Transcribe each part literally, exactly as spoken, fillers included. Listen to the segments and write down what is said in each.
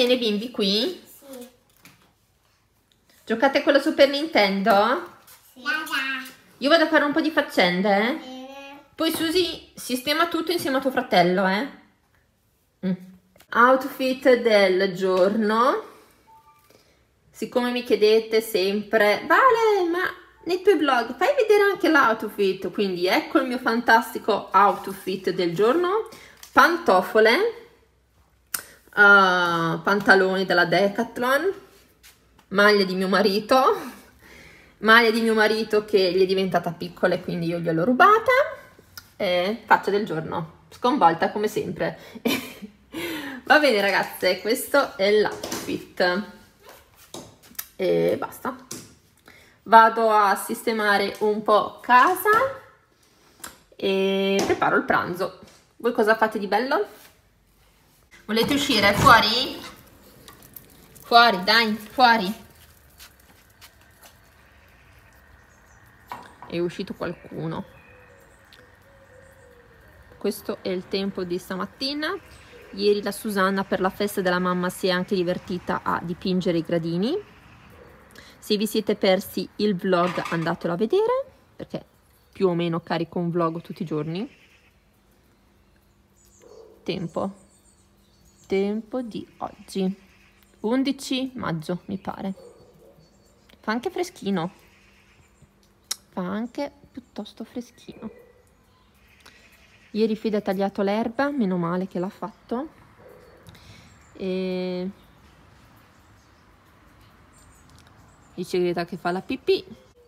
bene bimbi qui? Sì. Giocate con la Super Nintendo? Sì. Io vado a fare un po' di faccende. Bene. Poi Susi sistema tutto insieme a tuo fratello, eh? Mm. Outfit del giorno. Siccome mi chiedete sempre, Vale, ma nei tuoi vlog fai vedere anche l'outfit? Quindi ecco il mio fantastico outfit del giorno. Pantofole, uh, pantaloni della Decathlon, maglia di mio marito, maglia di mio marito che gli è diventata piccola e quindi io gliel'ho rubata, e faccia del giorno, sconvolta come sempre. Va bene ragazze, questo è l'outfit e basta. Vado a sistemare un po' casa e preparo il pranzo. Voi cosa fate di bello? Volete uscire fuori? Fuori, dai, fuori. È uscito qualcuno. Questo è il tempo di stamattina. Ieri la Susanna per la festa della mamma si è anche divertita a dipingere i gradini. Se vi siete persi il vlog andatelo a vedere, perché più o meno carico un vlog tutti i giorni. Tempo. Tempo di oggi. undici maggio, mi pare. Fa anche freschino. Fa anche piuttosto freschino. Ieri Fide ha tagliato l'erba, meno male che l'ha fatto. E... dice Greta che fa la pipì.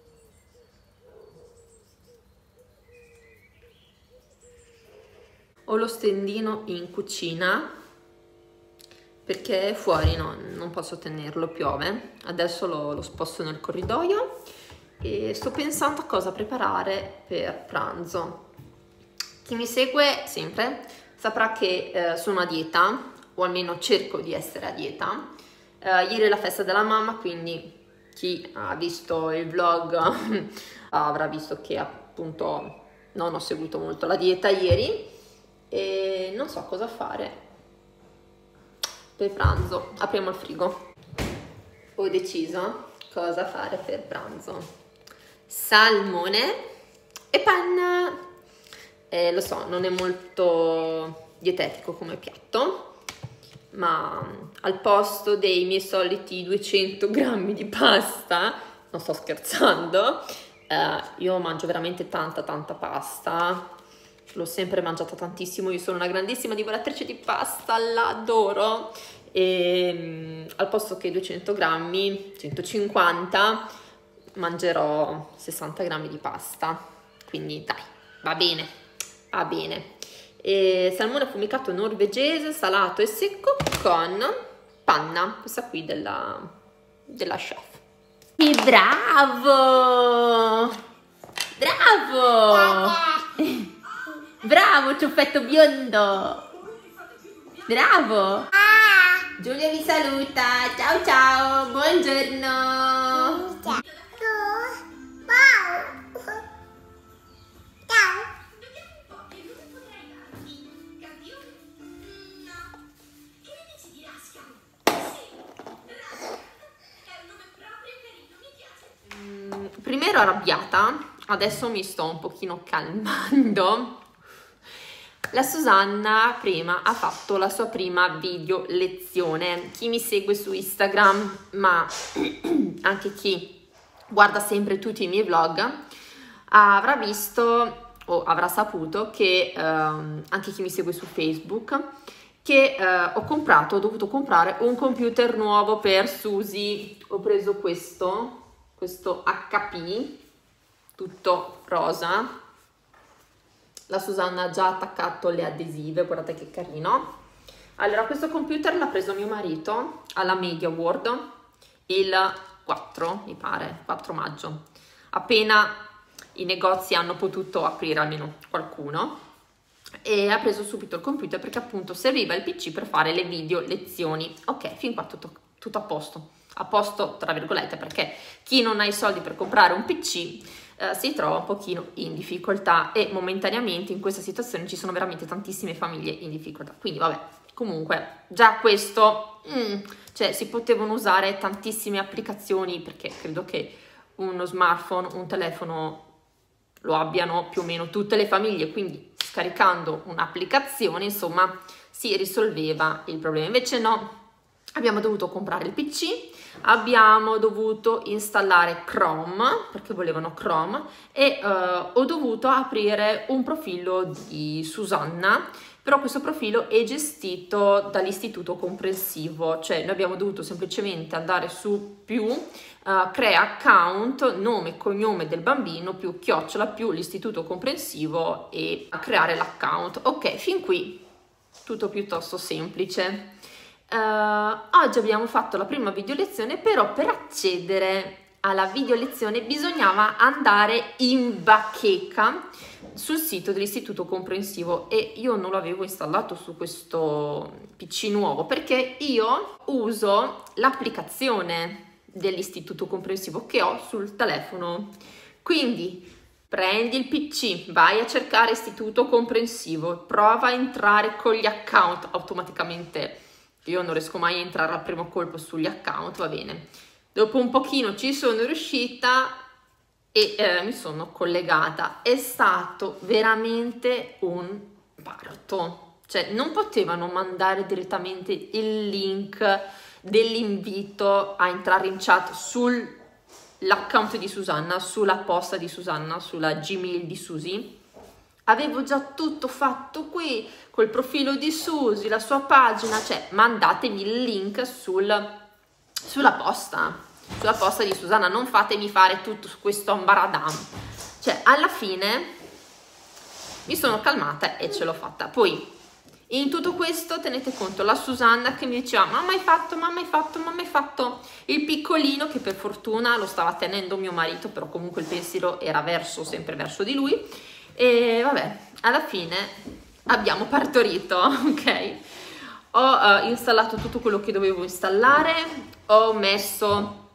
Ho lo stendino in cucina perché fuori no, non posso tenerlo, piove. Adesso lo, lo sposto nel corridoio e sto pensando a cosa preparare per pranzo. Chi mi segue sempre saprà che eh, sono a dieta, o almeno cerco di essere a dieta. Eh, ieri è la festa della mamma, quindi chi ha visto il vlog avrà visto che appunto non ho seguito molto la dieta ieri e non so cosa fare per pranzo. Apriamo il frigo. Ho deciso cosa fare per pranzo: salmone e panna. Eh, lo so, non è molto dietetico come piatto, ma al posto dei miei soliti duecento grammi di pasta, non sto scherzando, eh, io mangio veramente tanta tanta pasta, l'ho sempre mangiata tantissimo, io sono una grandissima divoratrice di pasta, l'adoro, e um, al posto che duecento grammi, centocinquanta, mangerò sessanta grammi di pasta, quindi dai, va bene, va bene. E salmone affumicato norvegese, salato e secco con panna, questa qui della, della chef. E bravo! Bravo! Bravo, ciuffetto biondo! Bravo! Giulia vi saluta, ciao ciao, buongiorno! Ciao! Prima ero arrabbiata, adesso mi sto un pochino calmando. La Susanna prima ha fatto la sua prima video lezione. Chi mi segue su Instagram, ma anche chi guarda sempre tutti i miei vlog, avrà visto o avrà saputo che ehm, anche chi mi segue su Facebook, che eh, ho comprato, ho dovuto comprare un computer nuovo per Susi. Ho preso questo. Questo acca pi tutto rosa. La Susanna ha già attaccato le adesive, guardate che carino. Allora, questo computer l'ha preso mio marito alla Media World il quattro, mi pare, quattro maggio. Appena i negozi hanno potuto aprire, almeno qualcuno, e ha preso subito il computer perché appunto serviva il pi ci per fare le video lezioni. Ok, fin qua tutto, tutto a posto. A posto tra virgolette, perché chi non ha i soldi per comprare un pi ci eh, si trova un pochino in difficoltà, e momentaneamente in questa situazione ci sono veramente tantissime famiglie in difficoltà, quindi vabbè, Comunque, già questo, mm, cioè si potevano usare tantissime applicazioni, perché credo che uno smartphone, un telefono lo abbiano più o meno tutte le famiglie, quindi scaricando un'applicazione, insomma, si risolveva il problema. Invece no, abbiamo dovuto comprare il P C, abbiamo dovuto installare Chrome, perché volevano Chrome, e uh, ho dovuto aprire un profilo di Susanna, però questo profilo è gestito dall'istituto comprensivo, cioè noi abbiamo dovuto semplicemente andare su più, uh, crea account, nome e cognome del bambino, più chiocciola, più l'istituto comprensivo e creare l'account. Ok, fin qui tutto piuttosto semplice. Uh, oggi abbiamo fatto la prima video lezione, però per accedere alla video lezione bisognava andare in bacheca sul sito dell'istituto comprensivo e io non l'avevo installato su questo P C nuovo perché io uso l'applicazione dell'istituto comprensivo che ho sul telefono. Quindi prendi il P C, vai a cercare istituto comprensivo, prova a entrare con gli account automaticamente. Io non riesco mai a entrare al primo colpo sugli account, va bene. Dopo un pochino ci sono riuscita e eh, mi sono collegata. È stato veramente un parto. Cioè, non potevano mandare direttamente il link dell'invito a entrare in chat sull'account di Susanna, sulla posta di Susanna, sulla Gmail di Susi. Avevo già tutto fatto qui, col profilo di Susi, la sua pagina, cioè mandatemi il link sul, sulla posta, sulla posta di Susanna, non fatemi fare tutto questo ambaradam. Cioè, alla fine mi sono calmata e ce l'ho fatta. Poi, in tutto questo, tenete conto, la Susanna che mi diceva, mamma hai fatto, mamma hai fatto, mamma hai fatto, il piccolino, che per fortuna lo stava tenendo mio marito, però comunque il pensiero era verso, sempre verso di lui. E vabbè, alla fine abbiamo partorito, ok? Ho uh, installato tutto quello che dovevo installare, ho messo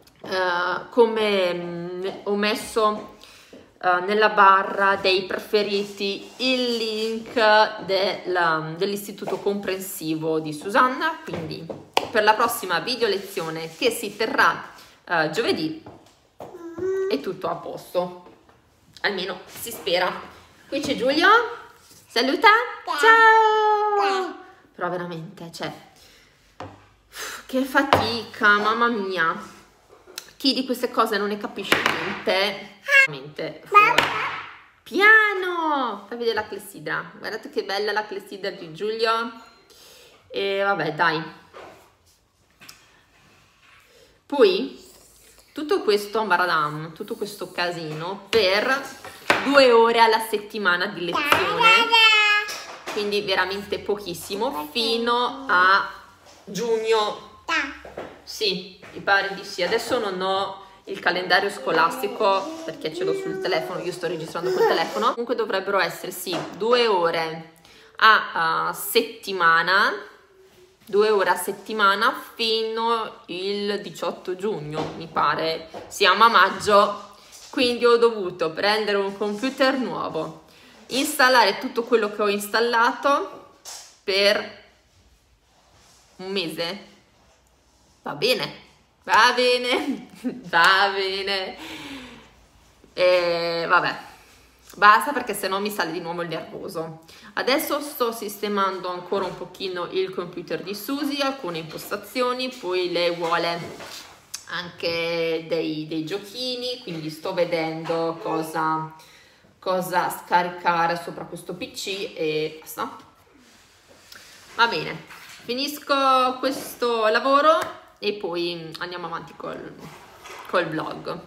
uh, come mh, ho messo uh, nella barra dei preferiti il link dell'istituto comprensivo di Susanna, quindi per la prossima video lezione che si terrà uh, giovedì è tutto a posto. Almeno si spera. Qui c'è Giulio. Saluta. Ciao. Però veramente, cioè, che fatica, mamma mia. Chi di queste cose non ne capisce niente, veramente fuori. Piano. Fai vedere la clessidra. Guardate che bella la clessidra di Giulio. E vabbè, dai. Poi tutto questo ambaradam, tutto questo casino per due ore alla settimana di lezione, quindi veramente pochissimo, fino a giugno. Sì, mi pare di sì. Adesso non ho il calendario scolastico perché ce l'ho sul telefono, io sto registrando col telefono. Comunque dovrebbero essere, sì, due ore a, a settimana. Due ore a settimana fino il diciotto giugno, mi pare. Siamo a maggio, quindi ho dovuto prendere un computer nuovo, installare tutto quello che ho installato per un mese. Va bene, va bene, va bene. E vabbè, basta perché sennò mi sale di nuovo il nervoso. Adesso sto sistemando ancora un pochino il computer di Susi, alcune impostazioni, poi lei vuole anche dei, dei giochini, quindi sto vedendo cosa, cosa scaricare sopra questo P C e basta. Va bene, finisco questo lavoro e poi andiamo avanti col, col vlog.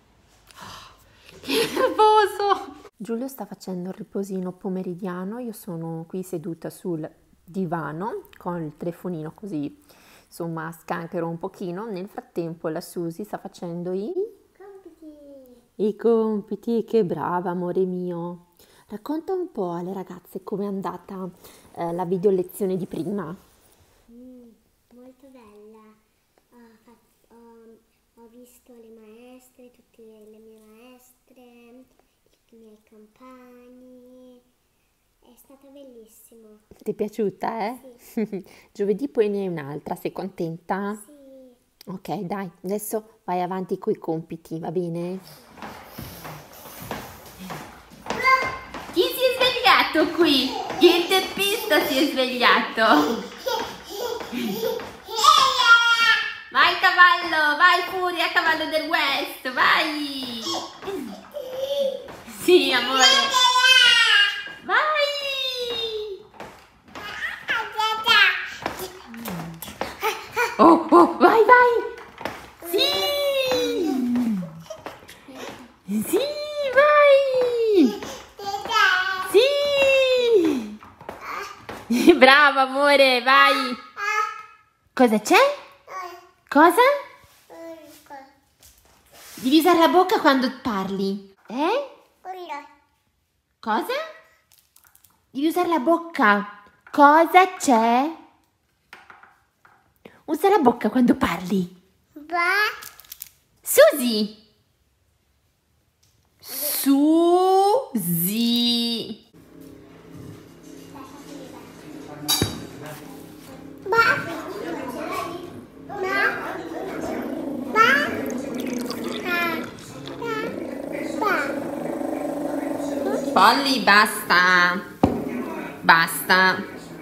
Che nervoso! Giulio sta facendo il riposino pomeridiano, io sono qui seduta sul divano con il telefonino così, insomma, scanchero un pochino. Nel frattempo la Susi sta facendo i compiti. I compiti, che brava, amore mio. Racconta un po' alle ragazze com'è andata eh, la video lezione di prima. Mm, molto bella. Ho, fatto, ho, ho visto le maestre, tutte le mie maestre, i miei compagni, è stata bellissima. Ti è piaciuta, eh? Sì. Giovedì poi ne hai un'altra, sei contenta? Sì. Ok, dai, adesso vai avanti coi compiti, va bene? Chi si è svegliato qui? Il teppista si è svegliato. Vai cavallo, vai Furia, cavallo del West, vai! Sì, amore. Vai! Oh, oh, vai, vai! Sì! Sì, vai! Sì! Bravo, amore, vai! Cosa c'è? Cosa? Devi usare la bocca quando parli. Eh? Cosa? Devi usare la bocca. Cosa c'è? Usa la bocca quando parli. Susi! Susi! Polly, basta. Basta.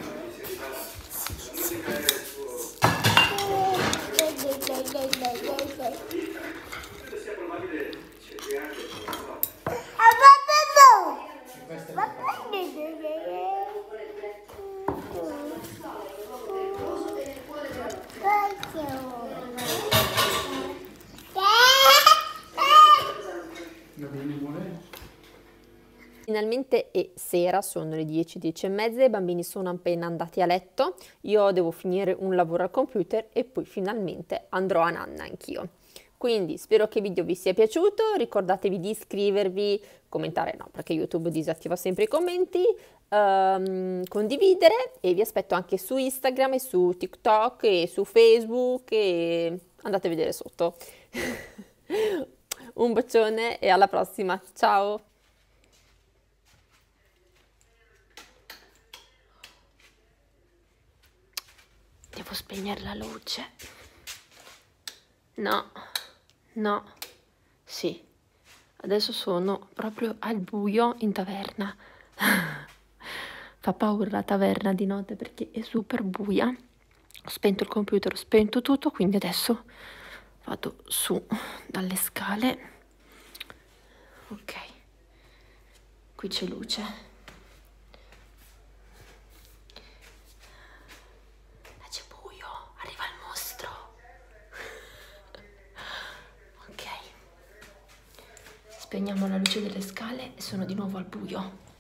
Finalmente è sera, sono le dieci, dieci e mezza, i bambini sono appena andati a letto, io devo finire un lavoro al computer e poi finalmente andrò a nanna anch'io. Quindi spero che il video vi sia piaciuto, ricordatevi di iscrivervi, commentare no, perché YouTube disattiva sempre i commenti, um, condividere e vi aspetto anche su Instagram e su TikTok e su Facebook e andate a vedere sotto. Un bacione e alla prossima, ciao! Devo spegnere la luce. No, no, sì. Adesso sono proprio al buio in taverna. Fa paura la taverna di notte perché è super buia. Ho spento il computer, ho spento tutto, quindi adesso vado su dalle scale. Ok, qui c'è luce. Spegniamo la luce delle scale e sono di nuovo al buio.